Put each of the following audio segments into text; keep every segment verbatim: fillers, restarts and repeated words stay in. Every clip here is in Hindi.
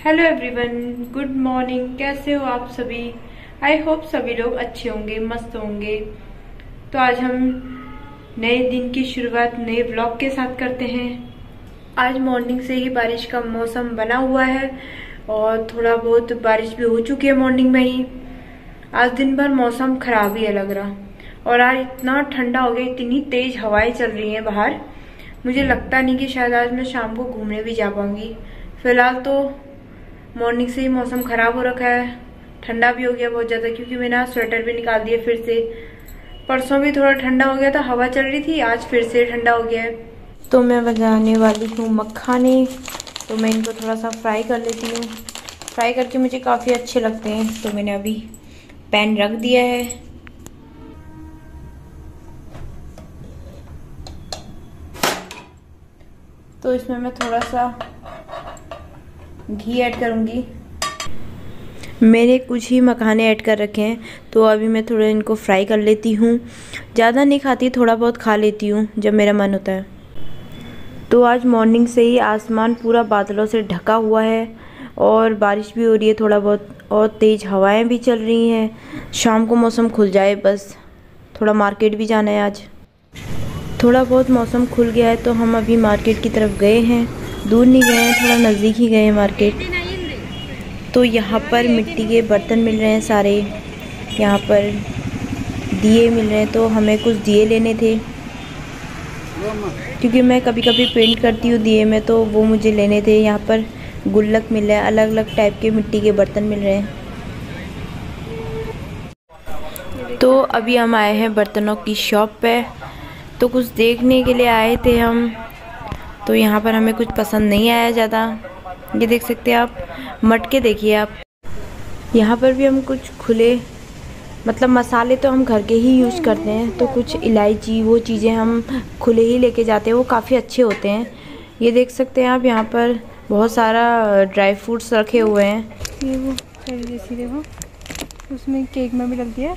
Hello everyone, good morning. कैसे हो आप सभी? आई होप सभी लोग अच्छे होंगे, मस्त होंगे। तो आज हम नए दिन की शुरुआत नए व्लॉग के साथ करते हैं। आज मॉर्निंग से ही बारिश का मौसम बना हुआ है और थोड़ा बहुत बारिश भी हो चुकी है मॉर्निंग में ही। आज दिन भर मौसम खराब ही है लग रहा, और आज इतना ठंडा हो गया, इतनी तेज हवाएं चल रही हैं बाहर। मुझे लगता नहीं कि शायद आज मैं शाम को घूमने भी जा पाऊंगी। फिलहाल तो मॉर्निंग से ही मौसम खराब हो रखा है, ठंडा भी हो गया बहुत ज्यादा, क्योंकि मैंने आज स्वेटर भी निकाल दिया फिर से। परसों भी थोड़ा ठंडा हो गया था, हवा चल रही थी, आज फिर से ठंडा हो गया है। तो मैं बनाने वाली हूँ मखाने। तो मैं इनको थोड़ा सा फ्राई कर लेती हूँ। फ्राई करके मुझे काफ़ी अच्छे लगते हैं। तो मैंने अभी पैन रख दिया है। तो इसमें मैं थोड़ा सा घी ऐड करूँगी। मैंने कुछ ही मखाने ऐड कर रखे हैं, तो अभी मैं थोड़ा इनको फ्राई कर लेती हूँ। ज़्यादा नहीं खाती, थोड़ा बहुत खा लेती हूँ जब मेरा मन होता है। तो आज मॉर्निंग से ही आसमान पूरा बादलों से ढका हुआ है और बारिश भी हो रही है थोड़ा बहुत, और तेज़ हवाएं भी चल रही हैं। शाम को मौसम खुल जाए बस। थोड़ा मार्केट भी जाना है आज। थोड़ा बहुत मौसम खुल गया है तो हम अभी मार्केट की तरफ गए हैं। दूर नहीं गए हैं, थोड़ा नज़दीक ही गए हैं मार्केट। तो यहाँ पर मिट्टी के बर्तन मिल रहे हैं सारे, यहाँ पर दिए मिल रहे हैं। तो हमें कुछ दिए लेने थे, क्योंकि मैं कभी कभी पेंट करती हूँ दिए में, तो वो मुझे लेने थे। यहाँ पर गुल्लक मिल रहा है, अलग अलग टाइप के मिट्टी के बर्तन मिल रहे हैं। तो अभी हम आए हैं बर्तनों की शॉप पे, तो कुछ देखने के लिए आए थे हम। तो यहाँ पर हमें कुछ पसंद नहीं आया ज़्यादा। ये देख सकते हैं आप, मटके देखिए आप। यहाँ पर भी हम कुछ खुले, मतलब मसाले तो हम घर के ही यूज़ करते हैं, तो कुछ इलायची वो चीज़ें हम खुले ही लेके जाते हैं, वो काफ़ी अच्छे होते हैं। ये देख सकते हैं आप, यहाँ पर बहुत सारा ड्राई फ्रूट्स रखे हुए हैं। ये वो जैसी देखो, उसमें केक में भी लग दिया।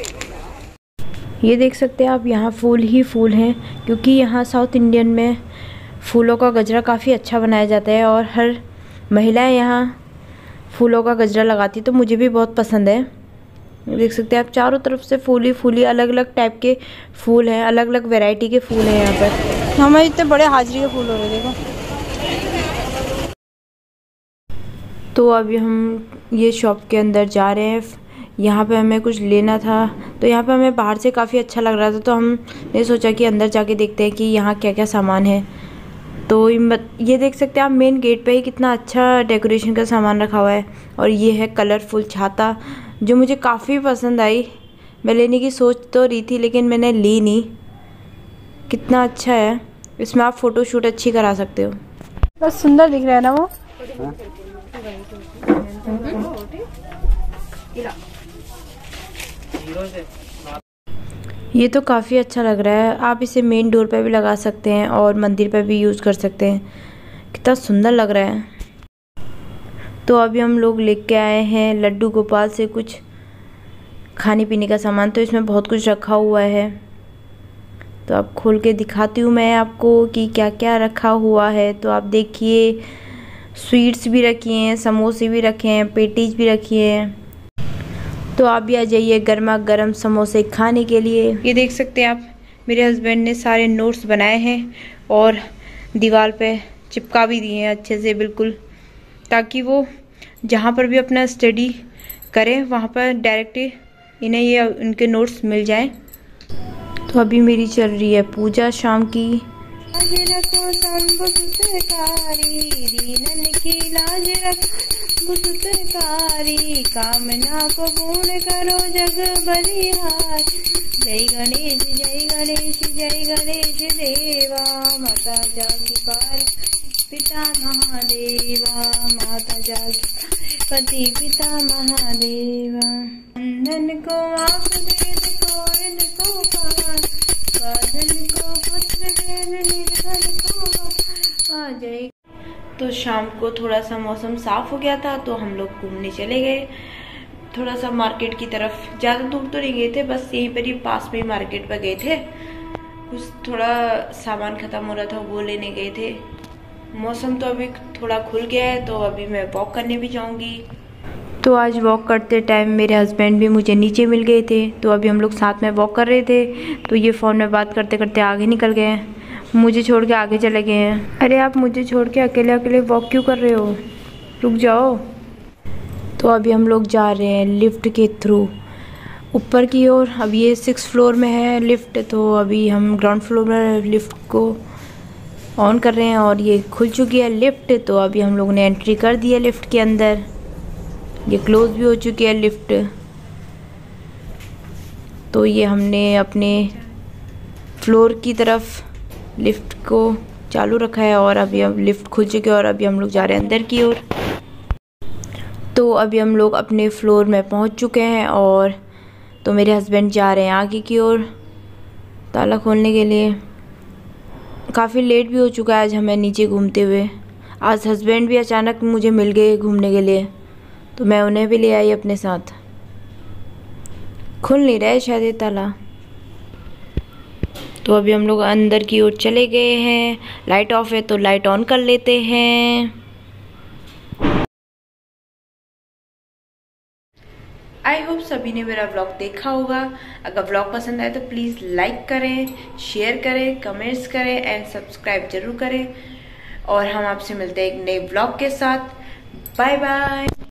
ये देख सकते हैं आप, यहाँ फूल ही फूल हैं, क्योंकि यहाँ साउथ इंडियन में फूलों का गजरा काफ़ी अच्छा बनाया जाता है और हर महिलाएं यहाँ फूलों का गजरा लगाती, तो मुझे भी बहुत पसंद है। देख सकते हैं आप, चारों तरफ से फूल ही फूल ही, अलग अलग टाइप के फूल हैं, अलग अलग वैरायटी के फूल हैं यहाँ पर। हमें इतने बड़े हाजिरी के फूल हो रहे देखो। तो अभी हम ये शॉप के अंदर जा रहे हैं। यहाँ पे हमें कुछ लेना था, तो यहाँ पे हमें बाहर से काफ़ी अच्छा लग रहा था, तो हमने सोचा कि अंदर जाके देखते हैं कि यहाँ क्या क्या सामान है। तो ये देख सकते हैं आप, मेन गेट पे ही कितना अच्छा डेकोरेशन का सामान रखा हुआ है। और ये है कलरफुल छाता, जो मुझे काफ़ी पसंद आई। मैं लेने की सोच तो रही थी, लेकिन मैंने ली नहीं। कितना अच्छा है, इसमें आप फ़ोटो शूट अच्छी करा सकते हो। बस सुंदर दिख रहा है ना वो। ये तो काफ़ी अच्छा लग रहा है। आप इसे मेन डोर पे भी लगा सकते हैं और मंदिर पे भी यूज़ कर सकते हैं। कितना सुंदर लग रहा है। तो अभी हम लोग लेके आए हैं लड्डू गोपाल से कुछ खाने पीने का सामान। तो इसमें बहुत कुछ रखा हुआ है, तो आप खोल के दिखाती हूँ मैं आपको कि क्या क्या रखा हुआ है। तो आप देखिए, स्वीट्स भी रखी हैं, समोसे भी रखे हैं, पेटीज भी रखी हैं। तो आप भी आ जाइए गर्मा गर्म समोसे खाने के लिए। ये देख सकते हैं आप, मेरे हस्बैंड ने सारे नोट्स बनाए हैं और दीवार पे चिपका भी दिए हैं अच्छे से, बिल्कुल, ताकि वो जहाँ पर भी अपना स्टडी करें वहाँ पर डायरेक्ट इन्हें ये उनके नोट्स मिल जाएं। तो अभी मेरी चल रही है पूजा शाम की। लाज रखो शंभु सुतकारी, दीनन की लाज रखो सुतकारी, कामना को पूर्ण करो जग बलिहार। जय गणेश जय गणेश जय गणेश देवा, माता जागी पार पिता महादेवा, माता जागी पति पिता महादेवा। अंधन को आँख वेद कोरन को कान, बाधन को पुत्र वेद निर्धन को आ जाए। तो शाम को थोड़ा सा मौसम साफ हो गया था, तो हम लोग घूमने चले गए थोड़ा सा मार्केट की तरफ। ज़्यादा दूर तो नहीं गए थे, बस यहीं पर ही पास में ही मार्केट पर गए थे। कुछ थोड़ा सामान ख़त्म हो रहा था, वो लेने गए थे। मौसम तो अभी थोड़ा खुल गया है, तो अभी मैं वॉक करने भी जाऊंगी। तो आज वॉक करते टाइम मेरे हस्बैंड भी मुझे नीचे मिल गए थे, तो अभी हम लोग साथ में वॉक कर रहे थे। तो ये फ़ोन में बात करते करते आगे निकल गए हैं, मुझे छोड़ के आगे चले गए हैं। अरे आप मुझे छोड़ के अकेले अकेले वॉक क्यों कर रहे हो, रुक जाओ। तो अभी हम लोग जा रहे हैं लिफ्ट के थ्रू ऊपर की ओर। अब ये सिक्स फ्लोर में है लिफ्ट, तो अभी हम ग्राउंड फ्लोर में लिफ्ट को ऑन कर रहे हैं और ये खुल चुकी है लिफ्ट। तो अभी हम लोगों ने एंट्री कर दी है लिफ्ट के अंदर, ये क्लोज भी हो चुकी है लिफ्ट। तो ये हमने अपने फ्लोर की तरफ लिफ्ट को चालू रखा है और अभी हम लिफ्ट खुल चुकी है और अभी हम लोग जा रहे हैं अंदर की ओर। तो अभी हम लोग अपने फ्लोर में पहुंच चुके हैं और तो मेरे हस्बैंड जा रहे हैं आगे की ओर ताला खोलने के लिए। काफ़ी लेट भी हो चुका है आज हमें नीचे घूमते हुए। आज हस्बैंड भी अचानक मुझे मिल गए घूमने के लिए, तो मैं उन्हें भी ले आई अपने साथ। खुल नहीं रहा है शायद ये ताला। तो अभी हम लोग अंदर की ओर चले गए हैं। लाइट ऑफ है तो लाइट ऑन कर लेते हैं। आई होप सभी ने मेरा व्लॉग देखा होगा। अगर व्लॉग पसंद आए तो प्लीज़ लाइक करें, शेयर करें, कमेंट्स करें एंड सब्सक्राइब जरूर करें। और हम आपसे मिलते हैं एक नए व्लॉग के साथ। Bye bye.